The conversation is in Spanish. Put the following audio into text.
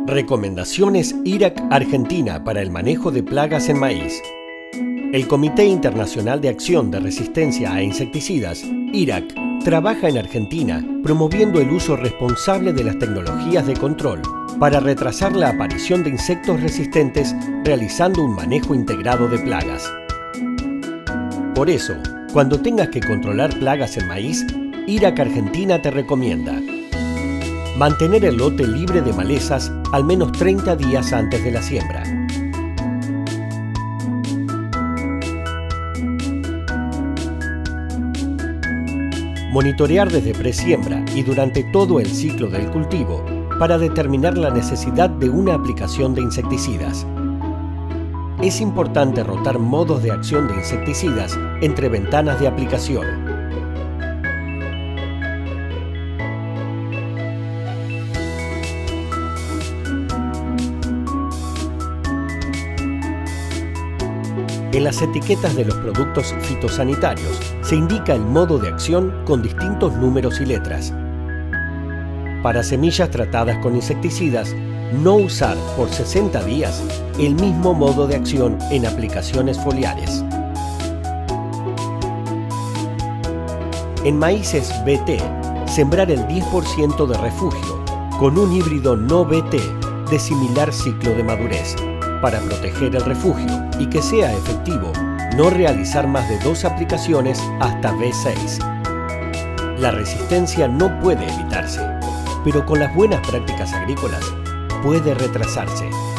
Recomendaciones IRAC-Argentina para el manejo de plagas en maíz. El Comité Internacional de Acción de Resistencia a Insecticidas, IRAC, trabaja en Argentina promoviendo el uso responsable de las tecnologías de control para retrasar la aparición de insectos resistentes realizando un manejo integrado de plagas. Por eso, cuando tengas que controlar plagas en maíz, IRAC Argentina te recomienda mantener el lote libre de malezas al menos 30 días antes de la siembra. Monitorear desde presiembra y durante todo el ciclo del cultivo para determinar la necesidad de una aplicación de insecticidas. Es importante rotar modos de acción de insecticidas entre ventanas de aplicación. En las etiquetas de los productos fitosanitarios se indica el modo de acción con distintos números y letras. Para semillas tratadas con insecticidas, no usar por 60 días el mismo modo de acción en aplicaciones foliares. En maíces BT, sembrar el 10% de refugio con un híbrido no BT de similar ciclo de madurez. Para proteger el refugio y que sea efectivo, no realizar más de 2 aplicaciones hasta B6. La resistencia no puede evitarse, pero con las buenas prácticas agrícolas puede retrasarse.